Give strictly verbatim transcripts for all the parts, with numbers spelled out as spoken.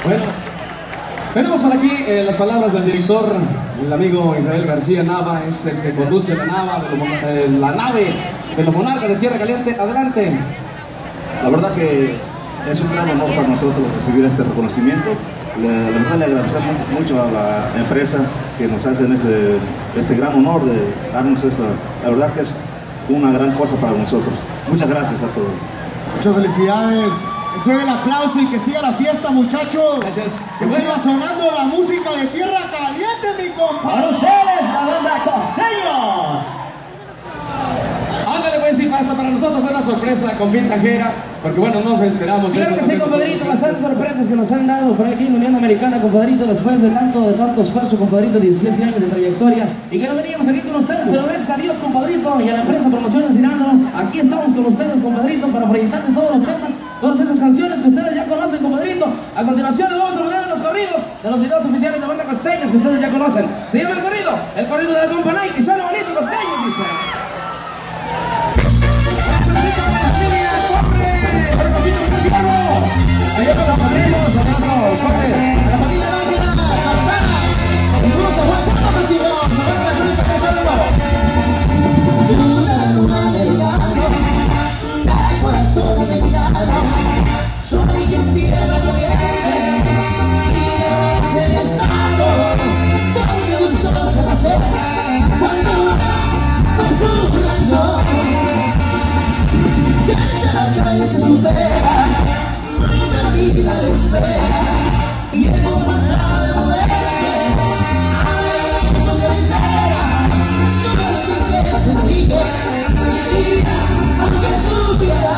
Bueno, tenemos por aquí eh, las palabras del director, el amigo Israel García Nava, es el que conduce la, nava de lo, eh, la nave de los monarcas de Tierra Caliente. Adelante. La verdad que es un gran honor para nosotros recibir este reconocimiento. Le, la verdad le agradecemos mucho a la empresa que nos hace este, este gran honor de darnos esta. La verdad que es una gran cosa para nosotros. Muchas gracias a todos. Muchas felicidades. Que suene el aplauso y que siga la fiesta, muchachos. Gracias. Que bueno. Siga sonando la música de Tierra Caliente, mi compa. Para ustedes, la banda Costeños. Ándale, pues sí, basta. Para nosotros fue una sorpresa con Vintajera, porque bueno, no nos esperamos. Claro que sí, compadrito, bastantes sorpresas que nos han dado por aquí en la Unión Americana, compadrito, después de tanto, de tanto esfuerzo, compadrito, diecisiete años de trayectoria, y que no veníamos aquí con ustedes, pero gracias a Dios, compadrito, y a la empresa Promociones Girando, aquí estamos con ustedes, compadrito, para proyectarles todos los temas, todas esas canciones que ustedes ya conocen, compadrito. A continuación les vamos a poner de los corridos, de los videos oficiales de banda Costeños que ustedes ya conocen. Se llama el corrido, el corrido de la compa Nike, y suena bonito Costeños, dice. Allá con la familia, los abrazos, corre. A la familia Máquina, Santana. Saludos a Juan Chapa, chicos. A ver la cruz que sale abajo. Soy una americano, da corazón americano. Soy quien tiene la corriente y es el estado donde gustoso nacer cuando va a su rancho. Desde la calle se supera, una vida le espera y el mundo sabe moverse a eso que entera. Yo sé que se ríe mi vida aunque supiera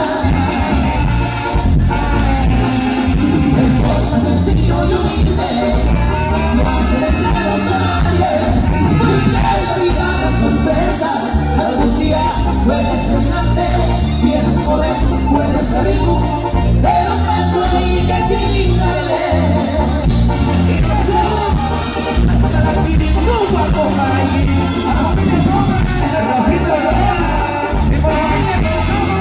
de forma sencillo y humilde, no hace regalos a nadie, porque la vida da sorpresas. Algún día puedes ser grande, si eres poder puedes ser rico, pero paso ahí que chingale. Y pasemos hasta la vida y no va a comer allí. A la vida toma, el rojito de la y por la vida que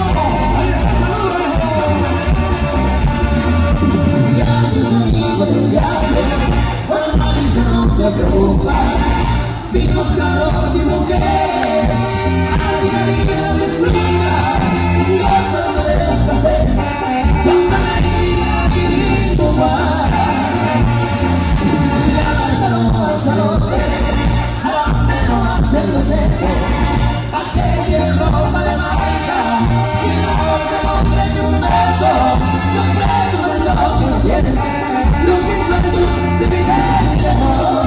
no. Ya sus amigos del viaje, cuando Marisa no se preocupa, vimos carros y mujeres, así la vida me explica, gozando de los placeres. Aquel ropa de marca, si no se compra ni un beso, no preso en lo que no tienes, lo que es sueño se vive lejos.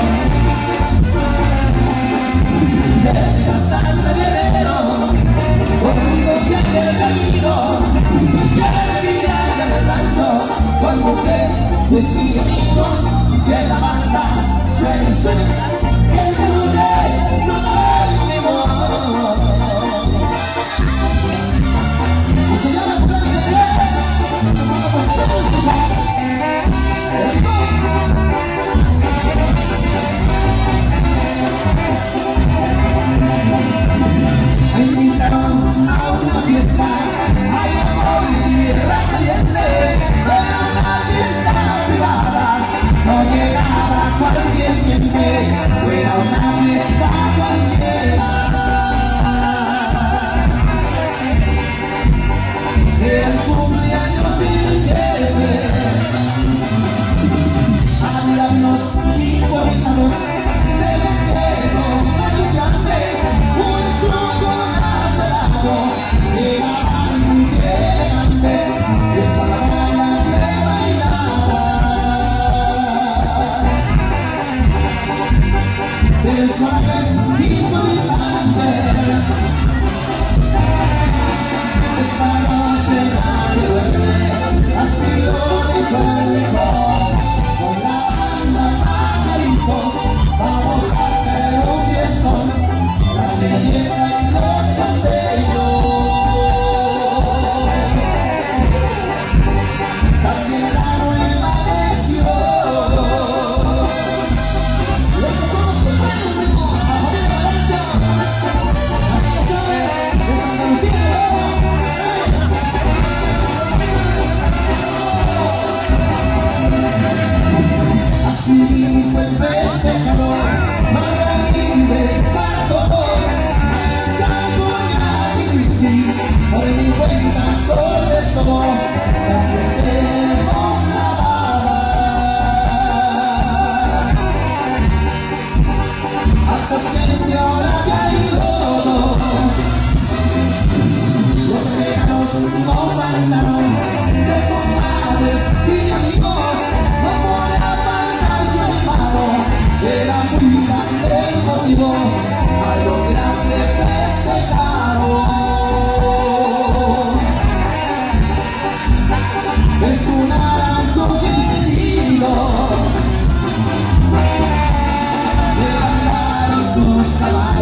Desde casas de guerrero, conmigo se hace el camino, ya la vida en el rancho, con mujeres, mis amigos, que la banda suena y suena. Esta noche no dormimos. Y se llama el plan de fiesta. Me invitaron a una fiesta allá por Tierra Caliente, pero una fiesta privada.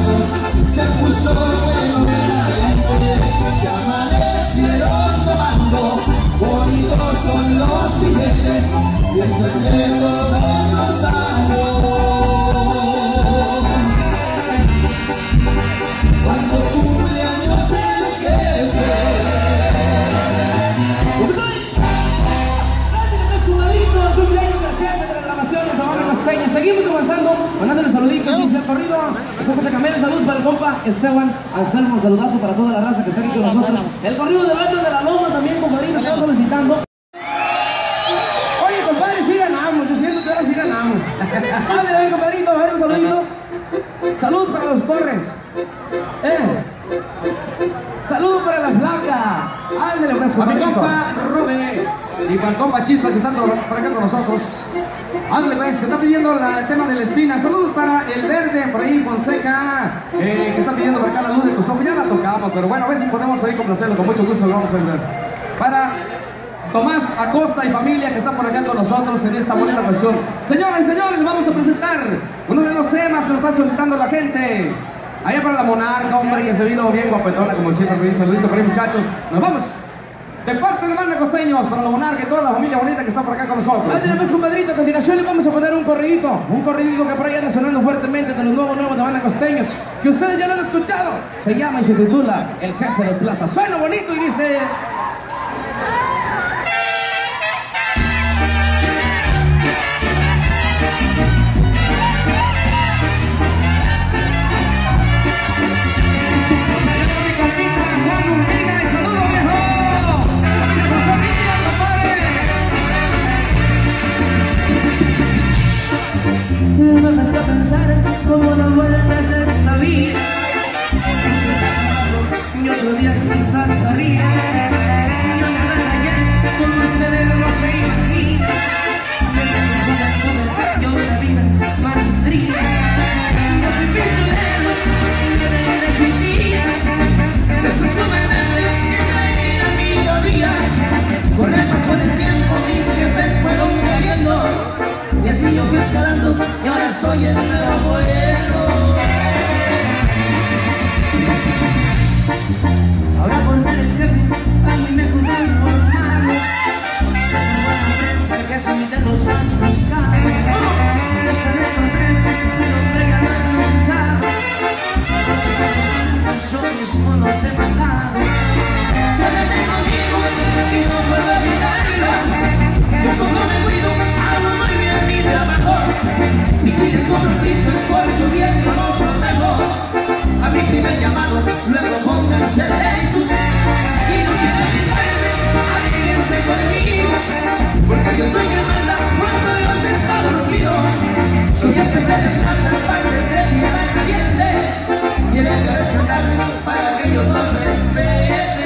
tragos se puso bueno el aire. Se amanecieron tomando, bonitos son los billetes y es el dedo de los años. Cuando cumpleaños el jefe. Seguimos avanzando, mandándole saluditos, dice el corrido. Compa Camel, saludos para el compa Esteban Anselmo, saludazo para toda la raza que está aquí con nosotros. El corrido de Beto de la Loma también, compadrito, estamos solicitando. Oye, compadre, sí ganamos, yo siento que ahora sí ganamos. Ándale, ven, compadrito, a ver los saluditos. Saludos para los Torres. Eh. Saludos para la flaca. Ándale, pues, A mi compadrito. compa Robe y para el compa Chispa que están por acá con nosotros. Ándale, pues, que está pidiendo la, el tema de la espina. Saludos para el Verde, por ahí Fonseca, eh, que está pidiendo por acá la luz de tus ojos. Ya la tocamos, pero bueno, a ver si podemos por ahí complacerlo. Con mucho gusto lo vamos a hacer. Para Tomás Acosta y familia que está por acá con nosotros en esta bonita ocasión. Señoras y señores, les vamos a presentar uno de los temas que nos está solicitando la gente. Allá para la Monarca, hombre, que se vino bien guapetona, como siempre. Un saludito por ahí, muchachos. Nos vamos. De parte de Banda Costeños, para la Monarca y toda la familia bonita que está por acá con nosotros. Ándale, pues, compadrito, a continuación le vamos a poner un corridito, un corridito que por ahí anda sonando fuertemente de los nuevos nuevos de Banda Costeños, que ustedes ya lo han escuchado. Se llama y se titula El Jefe de Plaza. Suena bonito y dice... Me basta pensar cómo da vueltas esta vida. Y otro día estás hasta arriba. Yo me ayer como ustedes no se imaginan. Yo de la vida Madrid. Yo fui pistolero y de suicida. Después comandante que era mi día. Con el paso del tiempo mis jefes fueron cayendo. Y así yo fui escalando y ahora soy el nuevo modelo. Ahora por ser el jefe a mí me juzgan por malo. Es una buena prensa que soy de los más buscados. Después del proceso mi nombre ya lo han manchado. Yo mismo los he matado. Se mete conmigo y no puedo evitarlo. Yo solo me cuido, hago muy bien mi trabajo. Y si les compromiso, esfuerzo bien, yo los protejo. A mi primer llamado, luego pónganse derechos. Y no quiero olvidarme, alíguense conmigo. Porque yo soy el manda cuando Dios está dormido. Soy el que te reemplaza las partes de tierra caliente. Tienen que respetarme para que yo los respete.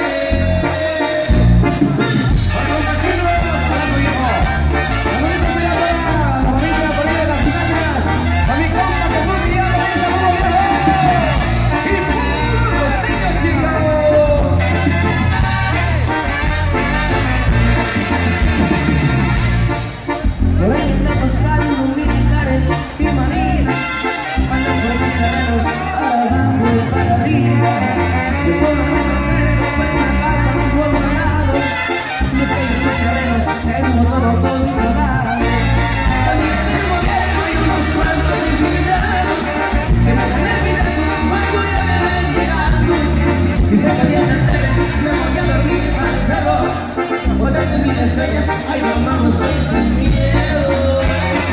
Y marinas, mandan por mis terrenos abajo y para arriba. Yo solo no tengo, pues me pasan por un lado. Yo tengo mis terrenos, tengo todo controlado. También el gobierno y unos cuantos infiltrados que me dan el vida, son los cuantos ya me ven llegando. Si se calienta el tren, me voy a dormir al cerro. Ponerte mil estrellas, ay, vamos, voy sin miedo.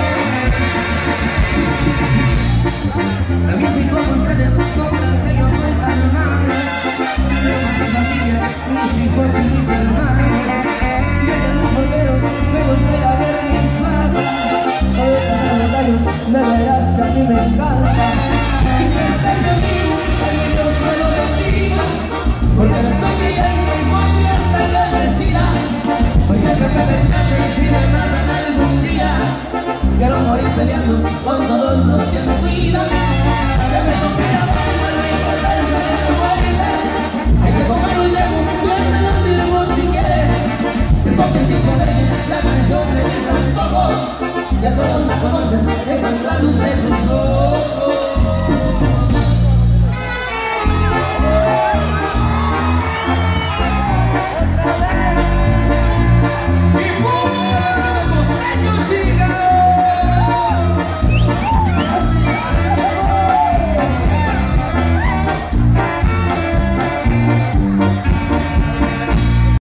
También soy como ustedes, no crean que yo soy tan malo. Pero con mi familia, mis hijos y mis hermanos. Y en los borderos me gustaría ver mis manos. Ahorita de los gallos, de veras que a mí me encanta. Y que esté conmigo, que Dios me lo bendiga. Porque no soy cliente y voy hasta que decida. Soy el que te rechaza y si me matan algún día. Quiero morir peleando con todos los que me cuidan. Que me toque la bomba, no hay importancia de la muerte. Hay que comer un llego, duerme los tiempos si quiere. Que toquen sin poder la canción de mis antojos. Ya todos me conocen.